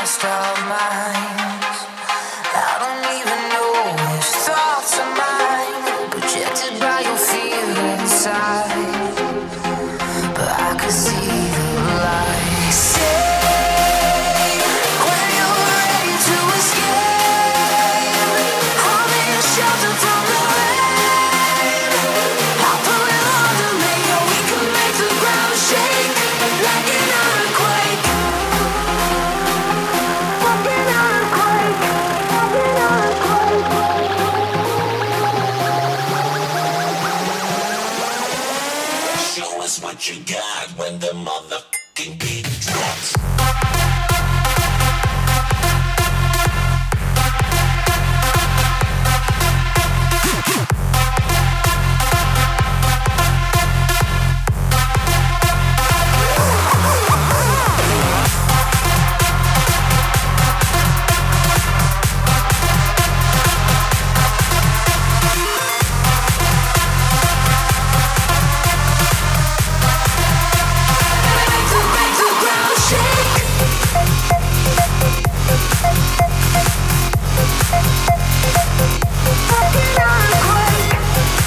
lost our minds. I don't even know which thoughts are mine, projected by your fear inside. But I could see the light. Say when you're ready to escape, I'm in a shelter from the rain. I'll put it under me, or we can make the ground shake like an earthquake. Like an earthquake. Like an earthquake. Show us what you got when the motherfucking beat drops. Make the ground shake. Like an earthquake.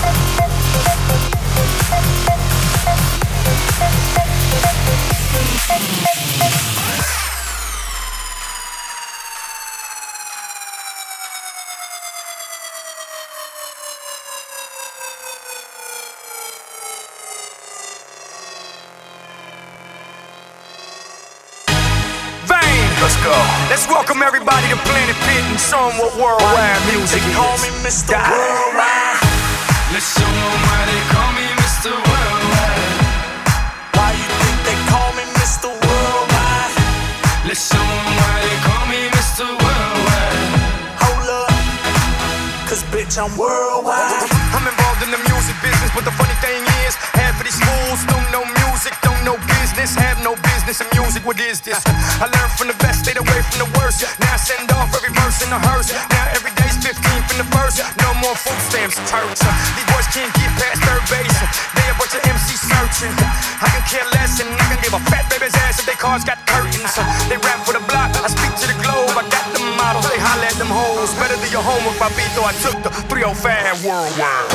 Vane, let's go. Let's welcome everybody to Planet Pit and show them what worldwide music is. Call me Mr. Worldwide. Let's show them why they call me Mr. Worldwide. Why you think they call me Mr. Worldwide? Let's show them why they call me Mr. Worldwide. Hold up, cause bitch I'm worldwide. I'm involved in the music business, but the funny thing is, half of these fools don't know music, don't know business, have no business in music. What is this? I learned from the best, stayed away from the worst. Now I send off every verse in a hearse. Now every day's 15 from the first. No more food stamps, turks. These boys can't get past third base. They a bunch of MCs searching. I can care less and I can give a fat baby's ass if their cars got curtains. They rap for the block, I speak to the globe. I got them models, they holler at them hoes. Better do your homework, Papito. I took the 305 worldwide.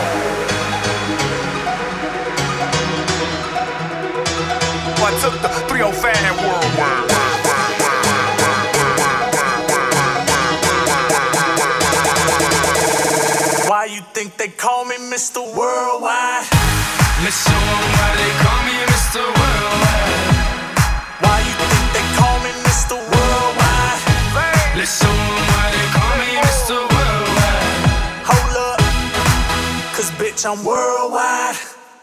I took the 305 worldwide. Why you think they call me Mr. Worldwide? Let's show them why they call me Mr. Worldwide. Why you think they call me Mr. Worldwide? Let's show them why they call me Mr. Worldwide. Hold up, cause bitch I'm worldwide.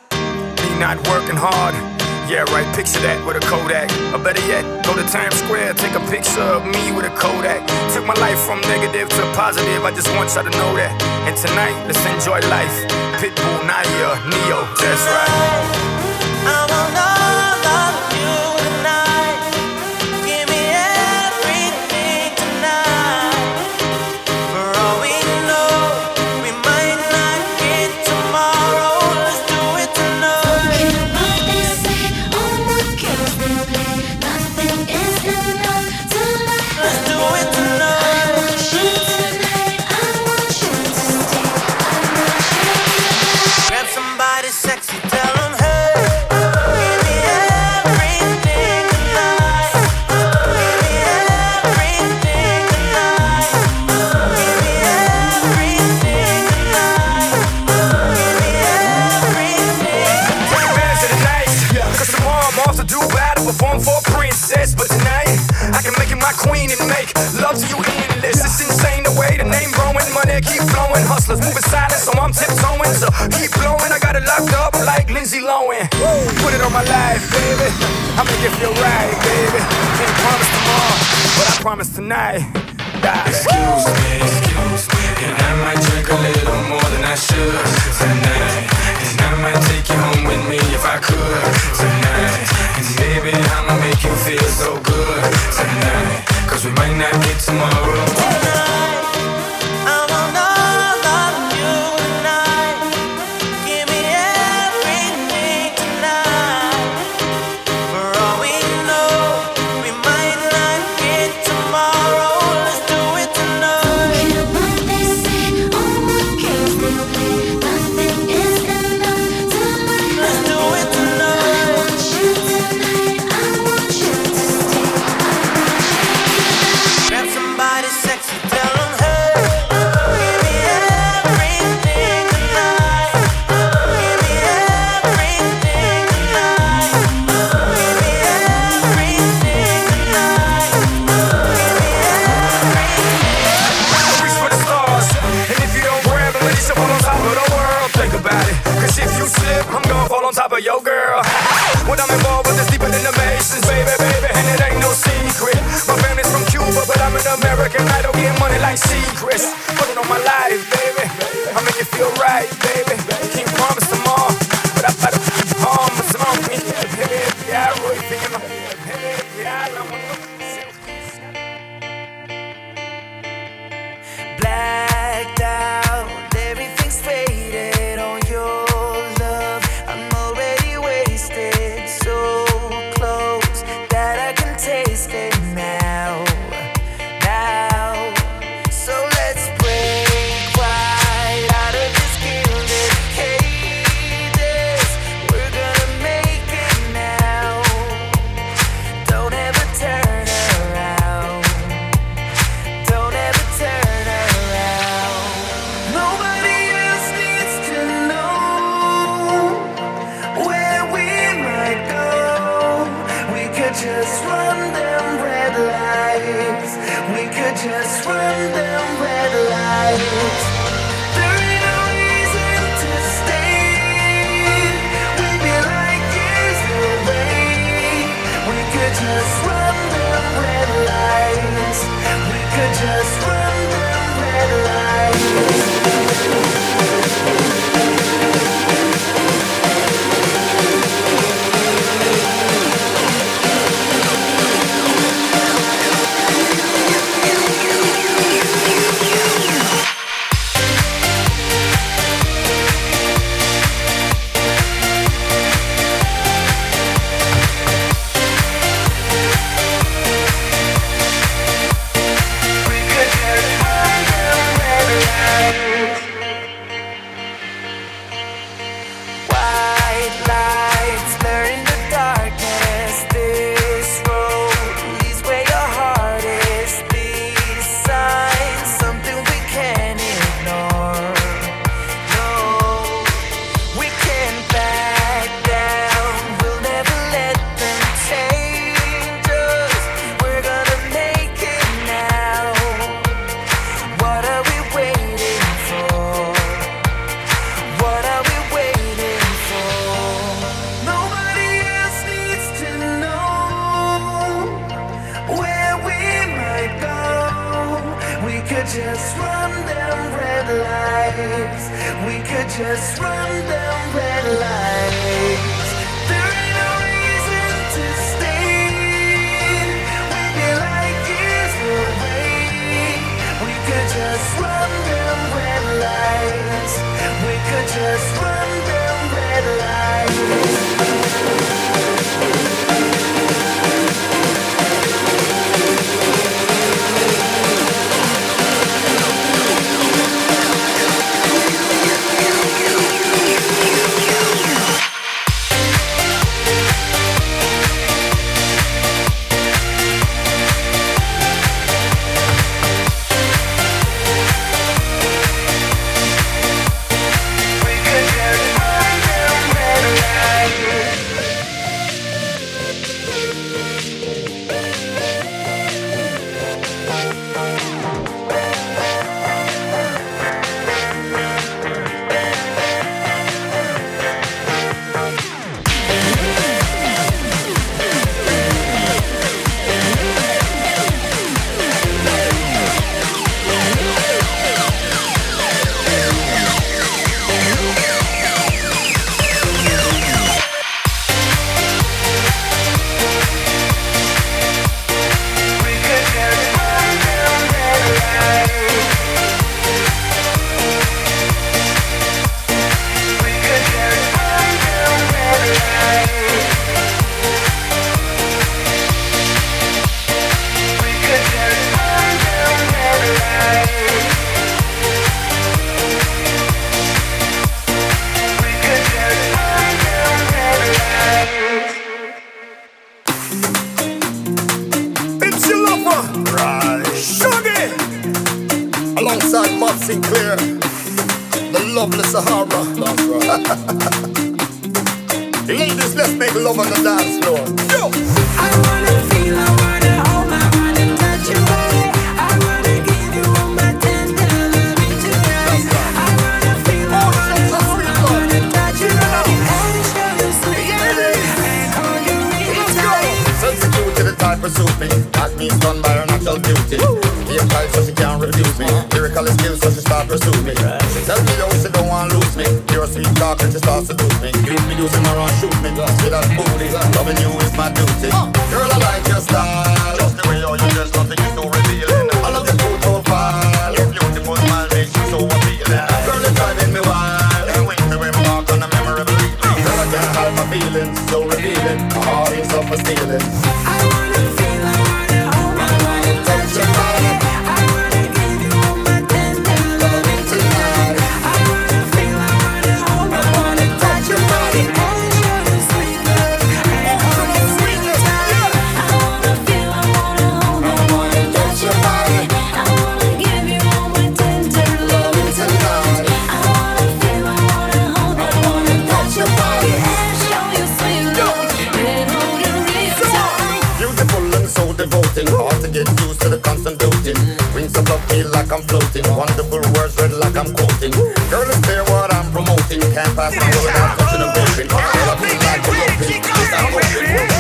Me not working hard. Yeah, right, picture that with a Kodak. Or better yet, go to Times Square, take a picture of me with a Kodak. Took my life from negative to positive, I just want y'all to know that. And tonight, let's enjoy life. Pitbull, Naya, Neo, that's right. I want all of you tonight. Give me everything tonight. For all we know, we might not get tomorrow. Let's do it tonight. What they say, all the games they play, nothing is enough tonight. Let's do it I tonight. want you tonight, I want you to stay, I want you tonight. Grab somebody sexy, tell them hey. Give me everything tonight. Give me everything tonight. Give me everything tonight. Give me everything. Take advantage of the night, cause tomorrow I'm off to Dubai to perform for a princess. But tonight, I can make you my queen and make love to you endless. It's insane the way the name growing, money keep flowing. Hustlers moving silent, so I'm tiptoeing. So keep blowing, I got it locked up like Lindsay Lohan. Put it on my life, baby. I'ma give you a ride, baby. Can't promise tomorrow, but I promise tonight. Excuse me, and I might drink a little more than I should tonight. And I might take you home with me if I could tonight. And baby, I'ma make you feel so good tonight. Cause we might not get tomorrow. I want all of you tonight. Give me everything tonight. For all we know, we might not get tomorrow. slip, I'm gonna fall on top of your girl. When I'm involved with this deeper than the Masons, baby, baby, and it ain't no secret. My family's from Cuba, but I'm an American idol, getting money like secrets. Put it on my life, baby. I make it feel right, baby. Can't promise tomorrow, but I better home with some on me. Yeah, I really think I'm blacked out, everything's faded on your love. I'm already wasted, so close that I can taste it now. So let's break right out of this gilded cages. We're gonna make it now. Don't ever turn around. Don't ever turn around. Nobody else needs to know where we might go. We could just run them red lights. We could just run them red lights. There ain't no reason to stay. We'd be like years away. We could just run them red lights. We could just run them red lights. Just run them red lights. We could just run them red lights. There ain't no reason to stay. We'd be like years away. We could just run them red lights. We could just run them red lights. Alongside Bob Sinclair, the lovely Sahara. That's right. Ladies, let's make love on the dance floor. Yo! I wanna feel, I wanna hold, I wanna touch your body. I wanna give you all my tender loving tonight. I wanna feel, I wanna hold, I wanna touch your body. pursuit me. That means done by her natural beauty. Game tight so she can't refuse me. Lyrical skills so she start pursue me. She tell me how she don't want lose me. Pure sweet talk and she starts to seduce me. You be using her on shoot me. See that booty, loving you is my duty. Girl, I like your style. Just the way how you dress, nothing is so revealing. I love your cool profile. Your beautiful smile makes you so appealing. Girl, it's driving me wild. Can't wait to embark on a memorable evening. Girl, I can't hide my feelings, so revealing. My heart is up for stealing. I wanna feel, I wanna hold, I wanna touch your body. I wanna give you all my tender loving tonight. I wanna feel, I wanna hold, I wanna touch your body. And show you sweet love, and hold you sweet time. I wanna feel, I wanna hold, I wanna touch your body. I wanna give you all my tender loving tonight. I wanna feel, I wanna hold, I wanna touch your body. And show you sweet love, and hold you real tight. Beautiful and so devoting. Hard to get used to the constant doting. Wings of love feel like I'm floating. Wonderful words read like I'm quoting. Girl, it's clear what I'm promoting. Can't pass my way without touching and groping. Girl, I feel like a roping. Yes, I'm hoping.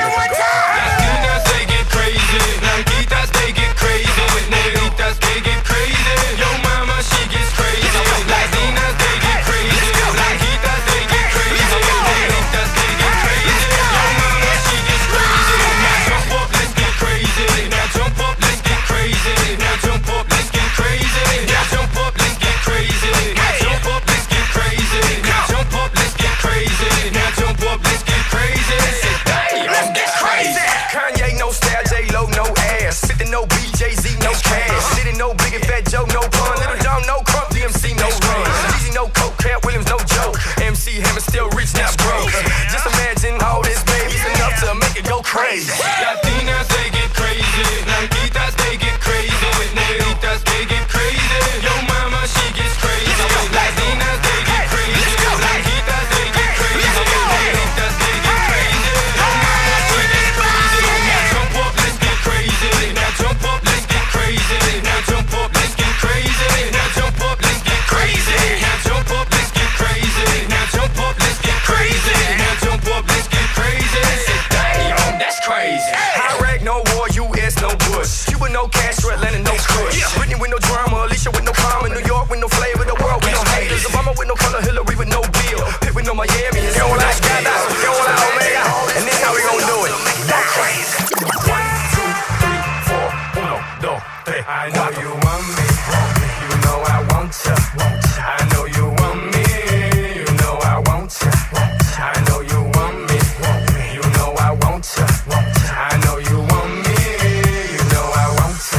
Latinas, they get crazy. Blanquitas, they get crazy. Negritas, they get crazy. Yo mama, she gets crazy. Latinas, they get crazy. Blanquitas, they get crazy. Negritas, they get crazy. Yo mama, she gets crazy. Now jump up, let's get crazy. Now jump up, let's get crazy. Now jump up, let's get crazy. Now jump up, let's get crazy. Now jump up, let's get crazy. Now jump up, let's get crazy. Now jump up, let's get crazy. Damn, that's crazy. Kanye, no style, J-Lo, no ass. 50, no BJZ, no cash. Diddy, no Big and Fat Joe, no pun. Little John, no crump, DMC, no run. Jeezy, no coke, Cat Williams, no joke. MC Hammer still rich, not broke. Just imagine all this, baby's enough to make it go crazy. Latinas, they get crazy. Blanquitas, they get crazy. Negritas, they get crazy. Yo mama, she gets crazy. Latinas, they get crazy. Blanquitas, they get crazy. Negritas, they get crazy. Yo mama, she gets crazy. Now jump up, let's get crazy. Now jump up, let's get crazy. Now jump up, let's get crazy. Now jump up, let's get crazy. Now jump up, let's get crazy. Now jump up, let's get crazy. Now jump up, let's get crazy. Damn, that's crazy. Iraq, no war, US, no Bush. Cuba, no Castro, Atlanta, no Kush. Whitney with no drama, Alicia with no karma. New York with no flavor, the world with no haters. Obama with no color, Hillary with no bill. Pitt with no Miami, and so like that. Yo, hola, Omega. And this how we gon' do it. That crazy. 1, 2, 3, 4, 1, 2, 3. I know you want me. You know I want ya. I know you want me. You know I want ya. I know you want me. You know I want ya. I know you want me. You know I want ya.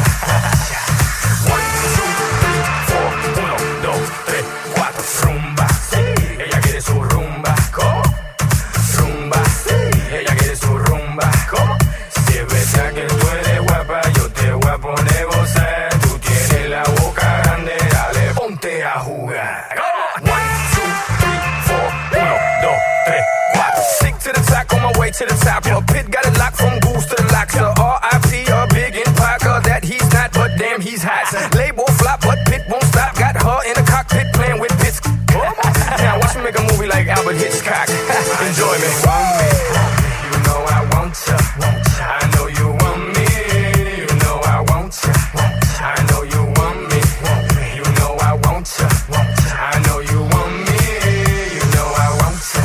1, 2, 3, 4, 1, 2, 3, 4. Rumba. Ella quiere su rumba. ¿Cómo? Rumba. Ella quiere su rumba. ¿Cómo? Si es verdad que tú eres guapa, yo te voy a poner gozar. Tú tienes la boca grande, dale, ponte a jugar. 1, 2, 3, 4, 1, 2, 3, 4. Sick to the top, on my way to the top. A pit got it locked from goose to the locks. R.I.P. a big in Parker that he's not, but damn he's hot. Label flop, but Pit won't stop. Got her in the cockpit playing with Pitts. Now watch me make a movie like Albert Hitchcock. Enjoy me. You know I want ya. I know you want me. You know I want ya. I know you want me. You know I want ya. I know you want me. You know I want ya.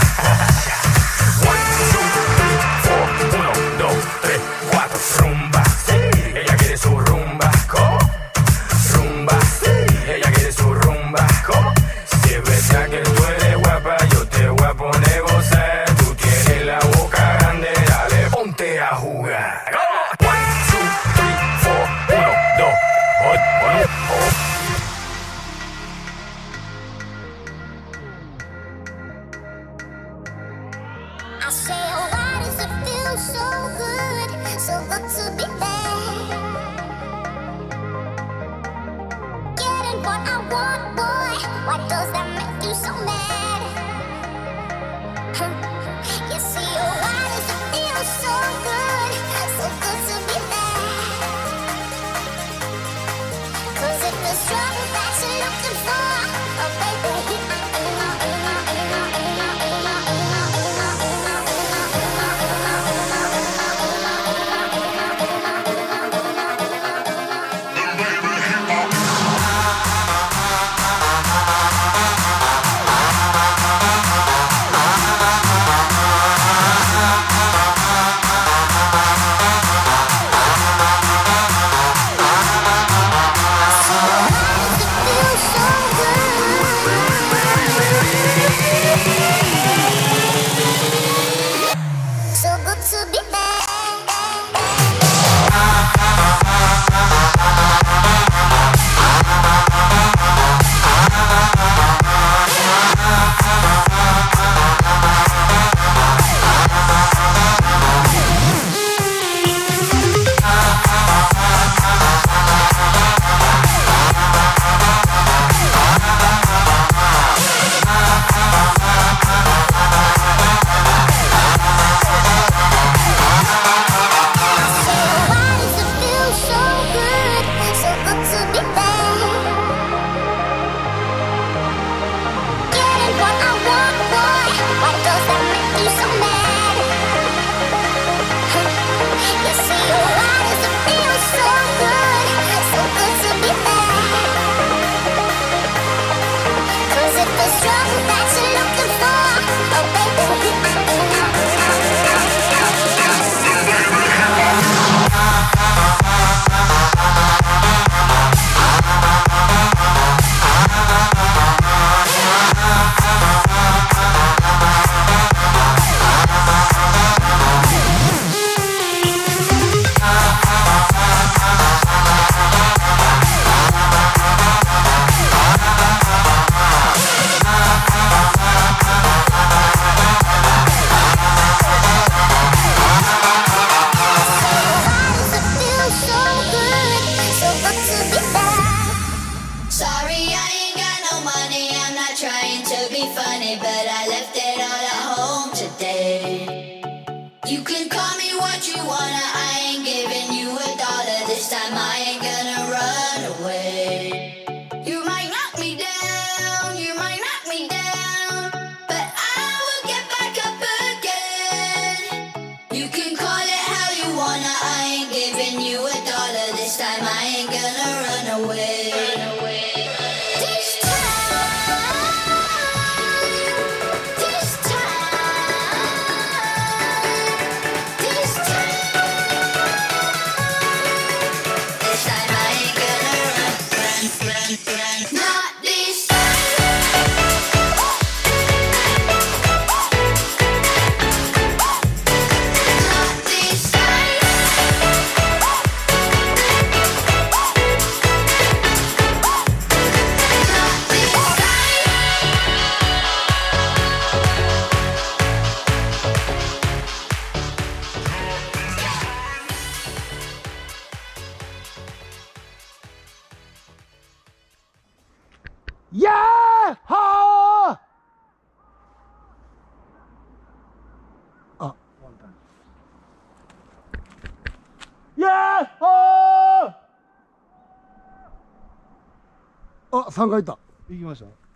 1, 2, 3, 4, 1, 2, 3, 4. Rumba. Ella quiere su rumba. ¿Cómo? Rumba. Ella quiere su rumba. ¿Cómo? Si es verdad que tú eres guapa, yo te voy a poner gozar. Tú tienes la boca grande, dale, ponte a jugar. 1, 2, 3, 4, 1, 2, 1, 1. I say, oh, why does it feel so good to be there? Getting what I want, boy. Why does that make you so mad? You see, oh, why does it feel so good to be there? 'Cause if the struggle that you're looking for, oh baby, trouble that you're looking for. Oh, baby. Sorry, I ain't got no money. I'm not trying to be funny, but I left it all at home today. You can call me what you wanna. I ain't giving you $1 this time. I ain't gonna run away. You might knock me down, you might knock me down, but I will get back up again. You can call it how you wanna. I ain't giving you $1 this time. I ain't gonna run away. Yeah! Ha! One time. Yeah! Ha! 3回いった。行きました。